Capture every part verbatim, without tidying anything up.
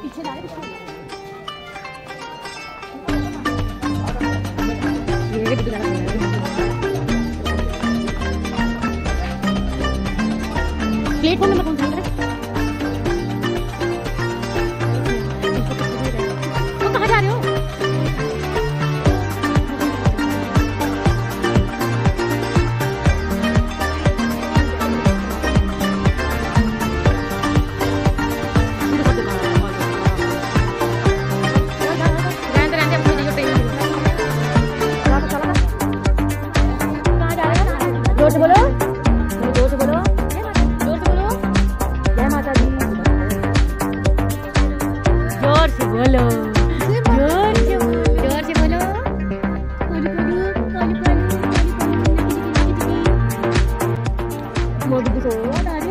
पीछे जा रहे प्लेटफॉर्म नंबर कौन सा है? तो कहाँ जा रहे हो? जोर से बोलो, जोर से बोलो, जोर से बोलो, जय माता दी। जोर से बोलो, जोर से बोलो, जोर से बोलो। मोदी को सो डाले।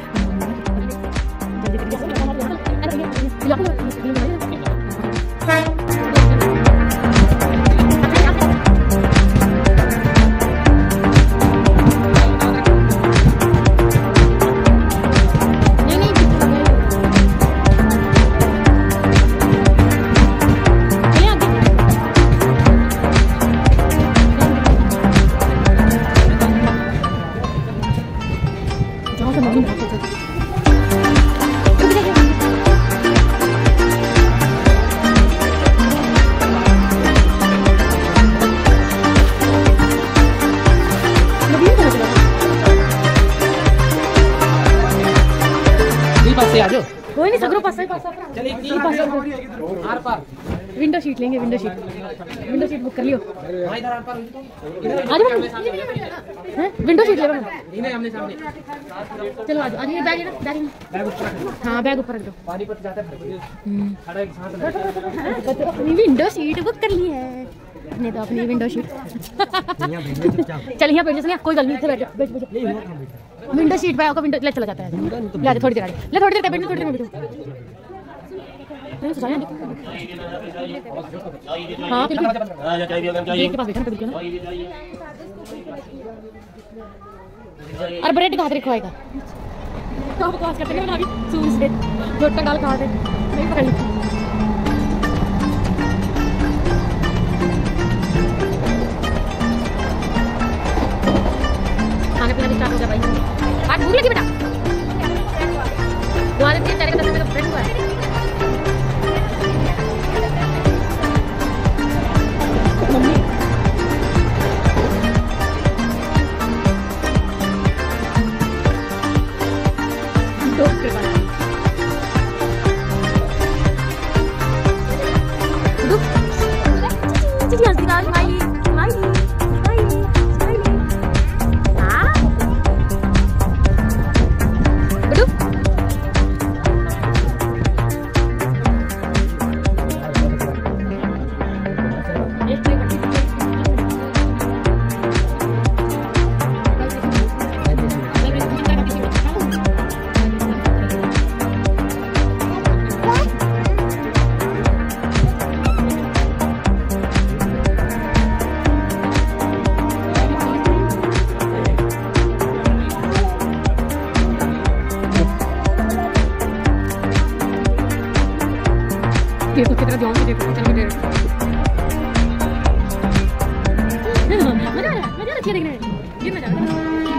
कोई नहीं सगरो पास है पास चलिए की पास आर पार विंडो सीट लेंगे window seat window seat book कर लियो भाई इधर आर पार आ जाओ हैं विंडो सीट ले लो नहीं हमने सामने चलो आ जाओ आज ये बैग है ना बैग बैग ऊपर रख हां बैग ऊपर रख दो पानी पर जाता है खड़ा एक साथ विंडो सीट बुक कर ली है नहीं तो अपनी विंडो सीट चल यहाँ बैठ जा कोई गल नहीं बैठ बैठ बैठ विंडो सीट पे आपका विंडो ले चला जाता है ले थोड़ी देर ले थोड़ी देर बैठ थोड़ी देर बैठ हाँ गेट के पास बैठा ना अरे ब्रेड का हाथ रखो आएगा तो बकवास करते हैं ना अभी सूस से जोटा गाल खा दे नहीं पकड़ ली खाना पीना भी स्टार्ट हो गया भाई आज भूख लगी बेटा तुम्हारे तीन चार का दस रुपये का फ्रेंड हुआ है मम्मी देखो कितना ध्यान से देखो चलो देखो मजा आ रहा मजा आ रहा देखने में ये मजा आ रहा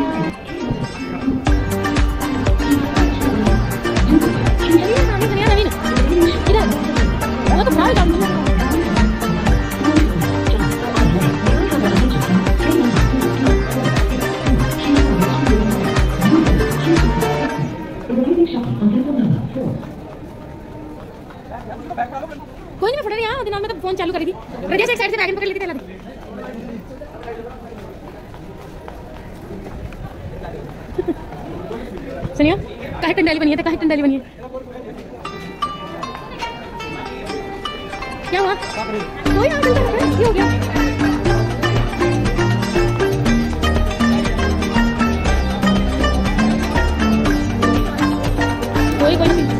ये नवीन नवीन नवीन इधर वो तो भाई काम कोई नहीं पकड़ रही यार दिनों में तो फोन चालू करी थी रजिया से एक साइड से बैग पकड़ लेती थी सुनिए काहे टंडाली बनी है काहे टंडाली बनी है क्या हुआ कोई ना क्या हो गया कोई कोई नहीं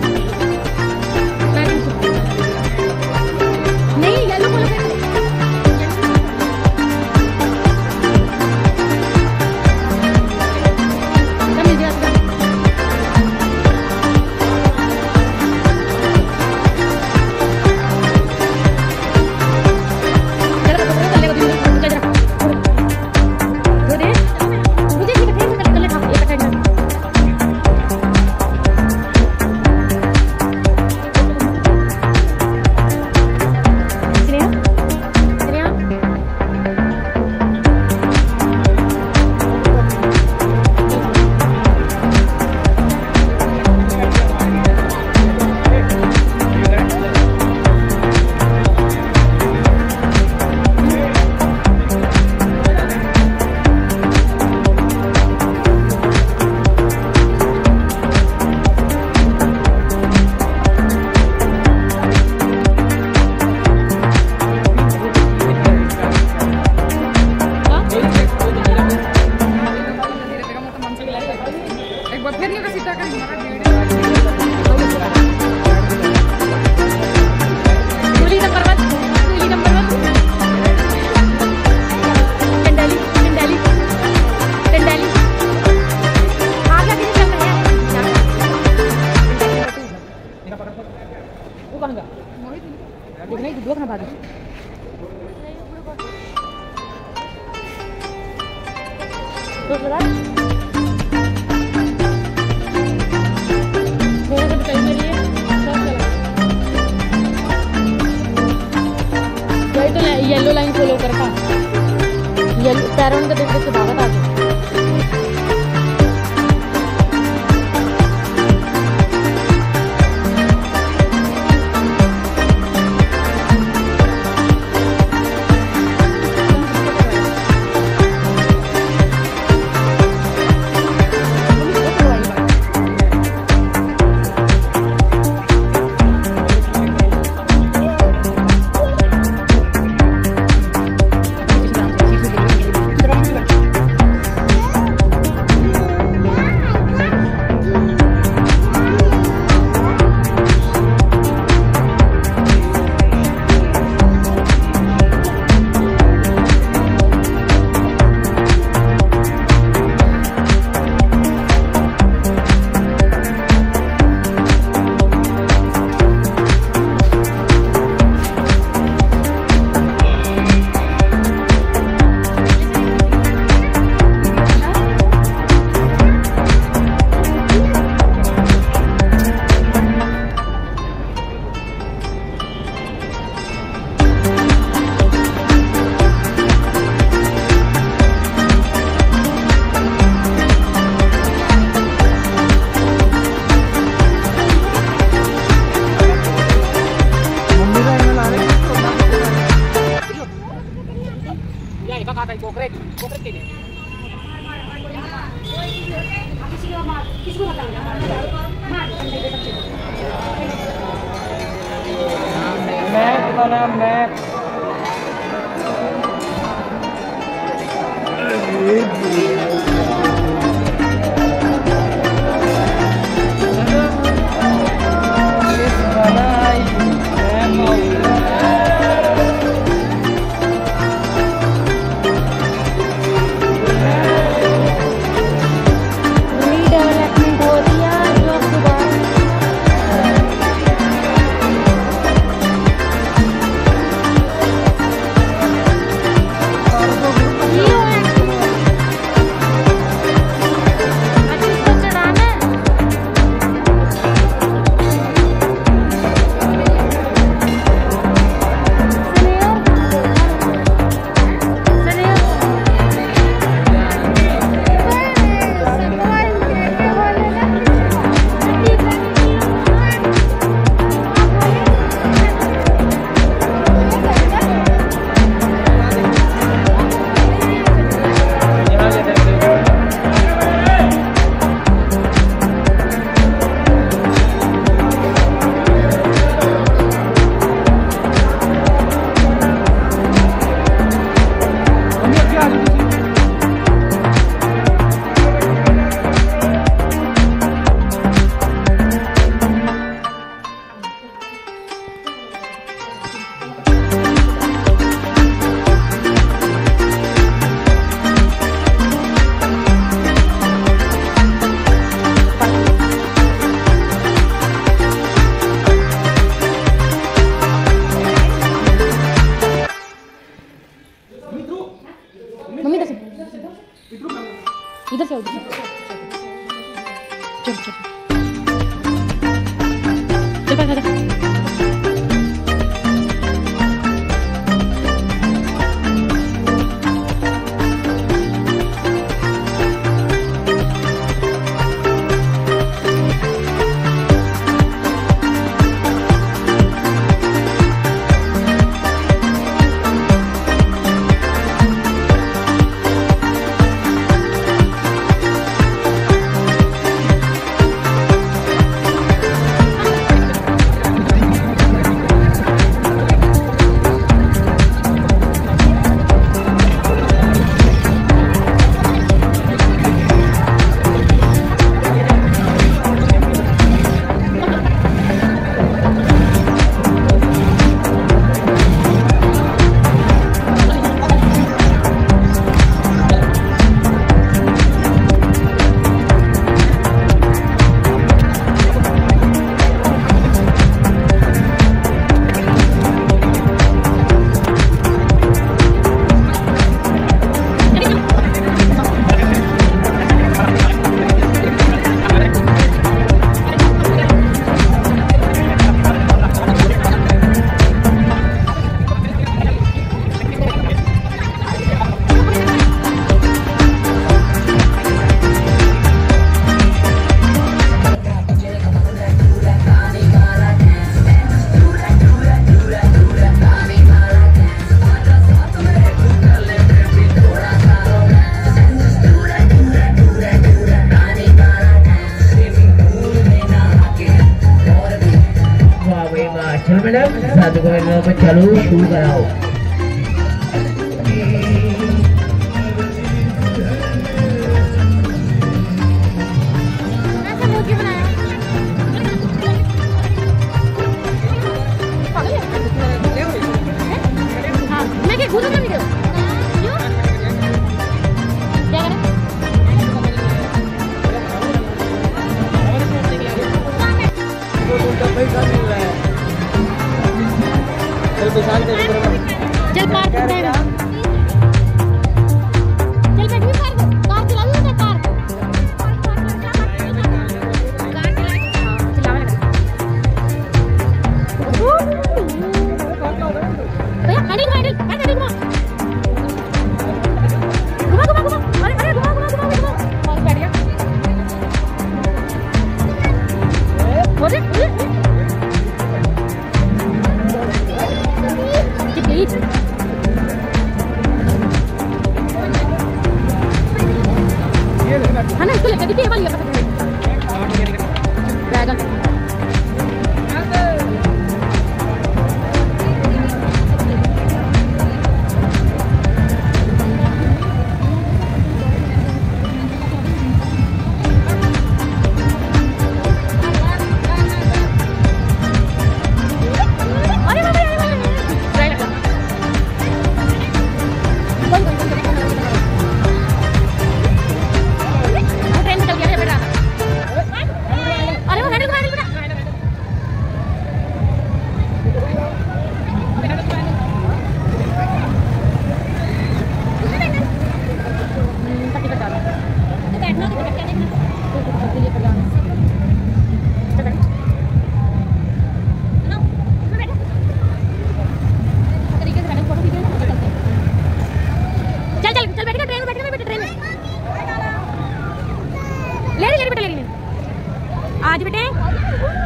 Aku kan enggak? Ini dua kenapa tuh? Terus lah. Boleh kita cari lagi ya? Ya itu yellow line follow करका. Yellow पैरों का देख देख के भागता है. Map mana map? चलो मैडम साधु को मैडम चलो शुरू कराओ। चल कार चल बैठ भी कार कार चला लो ना कार कार चला भैया हैंडल हैंडल हैंडल घुमा घुमा घुमा घुमा अरे अरे घुमा घुमा घुमा घुमा और बैठ गया हो रे हाँ ना इसको लेकर देखिए ये वाली ड्रैगन आज बेटे